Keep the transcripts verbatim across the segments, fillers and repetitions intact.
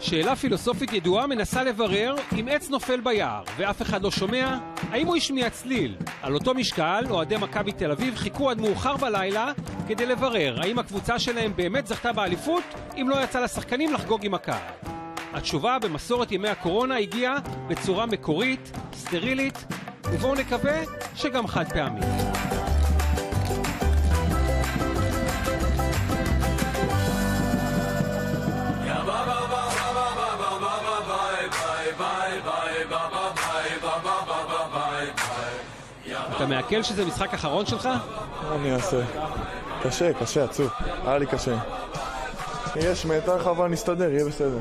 שאלה פילוסופית ידועה מנסה לברר אם עץ נופל ביער ואף אחד לא שומע, האם הוא השמיע צליל. על אותו משקל, אוהדי מכבי תל אביב חיכו עד מאוחר בלילה כדי לברר האם הקבוצה שלהם באמת זכתה באליפות, אם לא יצא לשחקנים לחגוג עם הקהל. התשובה במסורת ימי הקורונה הגיעה בצורה מקורית, סטרילית, ובואו נקווה שגם חד פעמי. אתה מעכל שזה משחק אחרון שלך? אני אעשה. קשה, קשה, עצוב. היה לי קשה. יש מתח, אבל נסתדר, יהיה בסדר.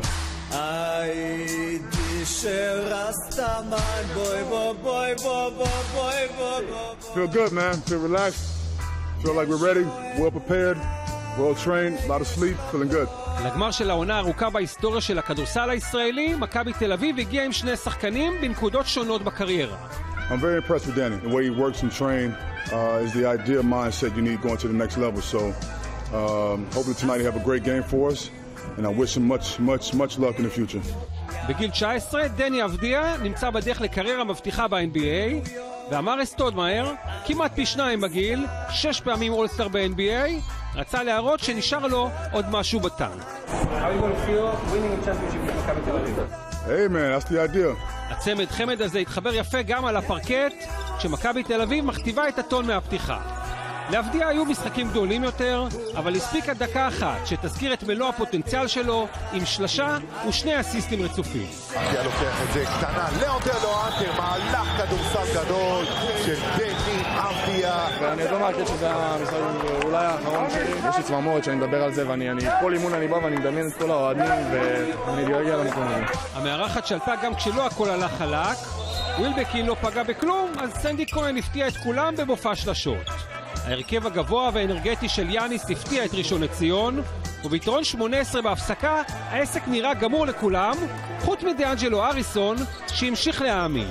הייתי שרסטמן, בוי בוי בוי בוי בוי בוי. Feel good, man. Feel relaxed. Feel like we're ready, well prepared, well trained, a lot of sleep, feeling good. לגמר של העונה הארוכה בהיסטוריה של הכדורסל הישראלי, מכבי תל אביב הגיעה עם שני שחקנים בנקודות שונות בקריירה. I'm very impressed with Danny. The way he works and trains uh, is the ideal mindset you need going to the next level. So um, hopefully tonight he have a great game for us, and I wish him much, much, much luck in the future. בגיל תשע עשרה, דני אבדיה נמצא בדרך לקריירה מבטיחה ב-אן בי איי, ואמר סטודמאייר, כמעט פי שניים בגיל, שש פעמים אולסטאר ב-אן בי איי, רצה להראות שנשאר לו עוד משהו בטנק. How are you going to feel winning a championship with מכבי תל אביב? Hey man, that's the idea. הצמד חמד הזה התחבר יפה גם על הפרקט, כשמכבי תל אביב מכתיבה את הטון מהפתיחה. להבדיע היו משחקים גדולים יותר, אבל הספיקה דקה אחת שתזכיר את מלוא הפוטנציאל שלו עם שלשה ושני אסיסטים רצופים. אנטר לוקח את זה קטנה, לאונטר לא אנטר, מהלך כדורסל גדול של דני אבדיה. ואני עוד לא מעקד שזה המשחק אולי האחרון שלי. יש לי צמרמורת שאני מדבר על זה, ואני כל אימון אני בא ואני מדמיין את כל האוהדים ואני דואג למקום הזה. המארחת שלטה גם כשלא הכל הלך חלק, ווילבקין לא פגע בכלום, אז סנדי כהן הפתיע את כולם במופע שלשות. ההרכב הגבוה והאנרגטי של יאניס הפתיע את ראשון לציון, וביתרון שמונה עשרה בהפסקה העסק נראה גמור לכולם, חוץ מדאנג'לו אריסון שהמשיך להאמין.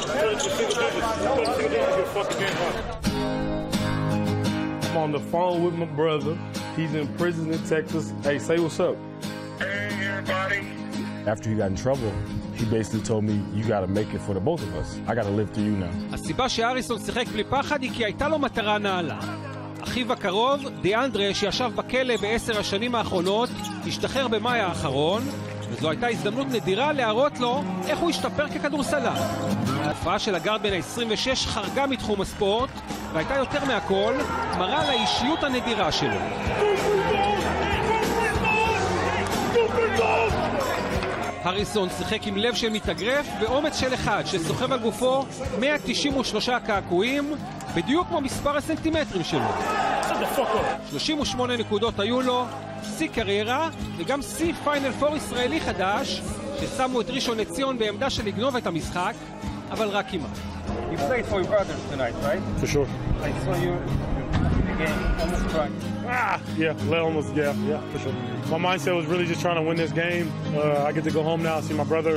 I'm on the phone with my brother. He's in prison in Texas. Hey, say what's up. Hey, everybody. After he got in trouble, he basically told me, you got to make it for the both of us. I got to live through you now. הסיבה שאריסון שיחק בלי פחד היא כי הייתה לו מטרה נעלה. אחיו הקרוב, דיאנדרה, שישב בכלא בעשר השנים האחרונות, השתחרר במאי האחרון, וזו הייתה הזדמנות נדירה להראות לו איך הוא השתפר ככדורסלן. ההופעה של הגארד בן ה-עשרים ושש חרגה מתחום הספורט, והייתה יותר מהכל מראה על האישיות הנדירה שלו. הריסון שיחק עם לב של מתאגרף באומץ של אחד שסוחב על גופו מאה תשעים ושלושה קעקועים, בדיוק כמו מספר הסנטימטרים שלו. שלושים ושמונה נקודות היו לו, שיא קריירה וגם שיא פיינל פור ישראלי חדש, ששמו את ראשון לציון בעמדה של לגנוב את המשחק, אבל רק כמעט. You played for your brother tonight, right? For sure. I saw you in the game, almost cried. Ah, yeah, let almost, yeah, yeah, for sure. My mindset was really just trying to win this game. Uh, I get to go home now, see my brother.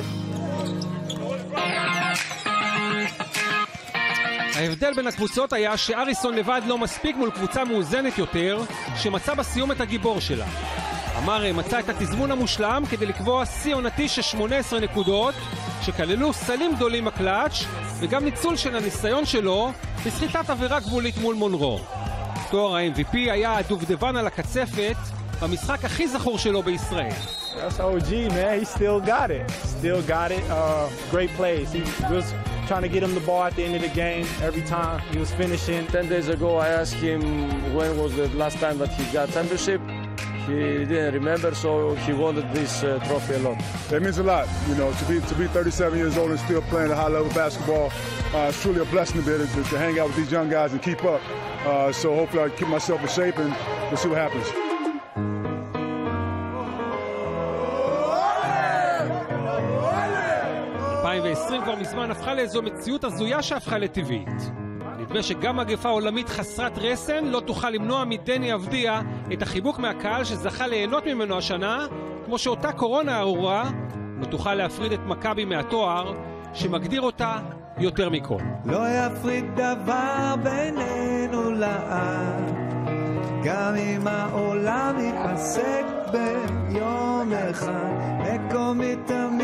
ההבדל בין הקבוצות היה שאריסון לבד לא מספיק מול קבוצה מאוזנת יותר, שמצא בסיום את הגיבור שלה. אמר מצא את התזמון המושלם כדי לקבוע שיא עונתי של שמונה עשרה נקודות, שכללו סלים גדולים הקלאץ' וגם ניצול של הניסיון שלו בסחיטת עבירה גבולית מול מונרו. תואר ה-אם וי פי היה הדובדבן על הקצפת במשחק הכי זכור שלו בישראל. That's O G, man. He still got it. Still got it. Uh, great plays. He was trying to get him the ball at the end of the game every time he was finishing. Ten days ago, I asked him when was the last time that he got championship. He didn't remember, so he wanted this uh, trophy a lot. It means a lot, you know, to be to be thirty-seven years old and still playing a high level basketball. Uh, it's truly a blessing to be able to, to hang out with these young guys and keep up. Uh, so hopefully I keep myself in shape and we'll see what happens. אלפיים ועשרים כבר מזמן הפכה לאיזו מציאות הזויה שהפכה לטבעית. נדמה שגם מגפה עולמית חסרת רסן לא תוכל למנוע מדני אבדיה את החיבוק מהקהל שזכה ליהנות ממנו השנה, כמו שאותה קורונה ארורה לא תוכל להפריד את מכבי מהתואר שמגדיר אותה יותר מכל. לא יפריד דבר בינינו לעד, גם אם העולם ייפסק ביום אחד מקומי תמיד